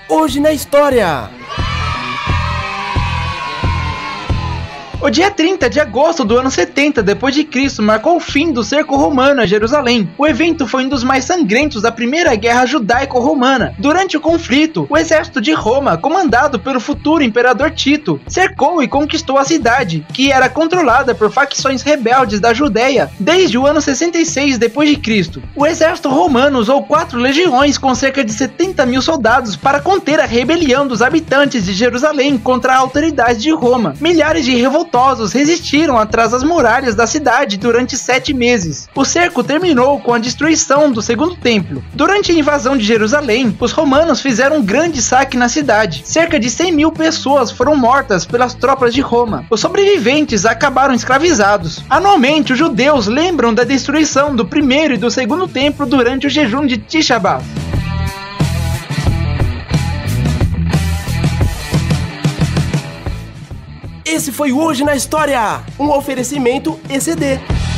Hoje na História. O dia 30 de agosto do ano 70 d.C. marcou o fim do cerco romano a Jerusalém. O evento foi um dos mais sangrentos da Primeira Guerra Judaico-Romana. Durante o conflito, o exército de Roma, comandado pelo futuro imperador Tito, cercou e conquistou a cidade, que era controlada por facções rebeldes da Judéia desde o ano 66 d.C. O exército romano usou 4 legiões com cerca de 70 mil soldados para conter a rebelião dos habitantes de Jerusalém contra a autoridade de Roma. Milhares de revoltados resistiram atrás das muralhas da cidade durante 7 meses. O cerco terminou com a destruição do segundo templo. Durante a invasão de Jerusalém, os romanos fizeram um grande saque na cidade. Cerca de 100 mil pessoas foram mortas pelas tropas de Roma. Os sobreviventes acabaram escravizados. Anualmente, os judeus lembram da destruição do primeiro e do segundo templo durante o jejum de Tisha B'Av. Esse foi o Hoje na História, um oferecimento ECD.